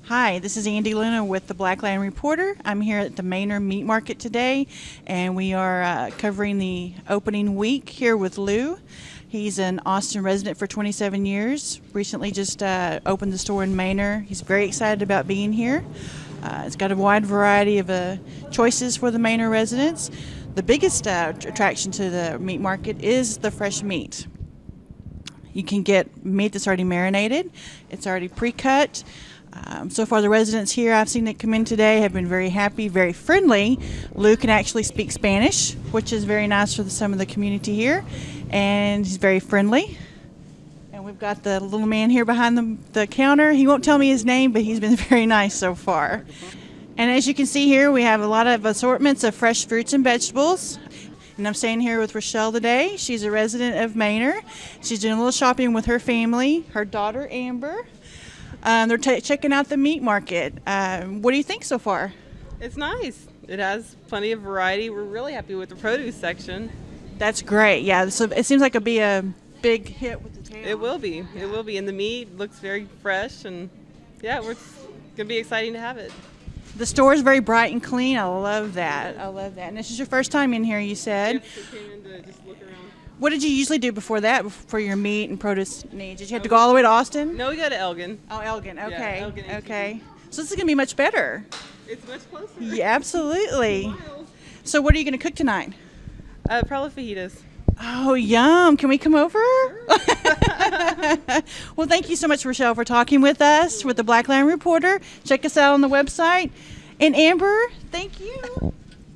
Hi, this is Andi Luna with the Blackland Reporter. I'm here at the Manor Meat Market today, and we are covering the opening week here with Lou. He's an Austin resident for 27 years, recently just opened the store in Manor. He's very excited about being here. It's got a wide variety of choices for the Manor residents. The biggest attraction to the meat market is the fresh meat. You can get meat that's already marinated, it's already pre-cut. So far the residents here, I've seen that come in today, have been very happy, very friendly. Lou can actually speak Spanish, which is very nice for some of the community here, and he's very friendly. And we've got the little man here behind the counter. He won't tell me his name, but he's been very nice so far. And as you can see here, we have a lot of assortments of fresh fruits and vegetables. And I'm staying here with Rochelle today. She's a resident of Manor. She's doing a little shopping with her family, her daughter Amber. They're checking out the meat market. What do you think so far? It's nice. It has plenty of variety. We're really happy with the produce section. That's great. Yeah, so it seems like it'll be a big hit with the town. It will be. Yeah. It will be. And the meat looks very fresh, and yeah, it's gonna be exciting to have it. The store is very bright and clean. I love that. I love that. And this is your first time in here, you said. Yep, we came in to just look around. What did you usually do before that, for your meat and produce needs? Did you have to go all the way to Austin? No, we go to Elgin. Oh, Elgin. Okay. Yeah, Elgin, okay. So this is going to be much better. It's much closer. Yeah, absolutely. So what are you going to cook tonight? Probably fajitas. Oh, yum. Can we come over? Sure. Well, thank you so much, Rochelle, for talking with us with the Blackland Reporter. Check us out on the website. And Amber, thank you.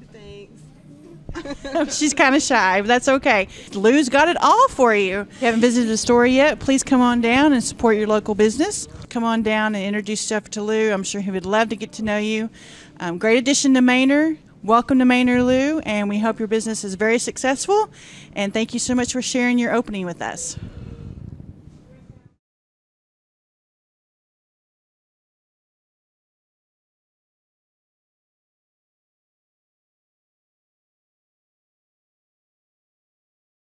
She's kind of shy, but that's okay. Lou's got it all for you. If you haven't visited the store yet, please come on down and support your local business. Come on down and introduce yourself to Lou. I'm sure he would love to get to know you. Great addition to Manor. Welcome to Manor, Lou, and we hope your business is very successful. And thank you so much for sharing your opening with us.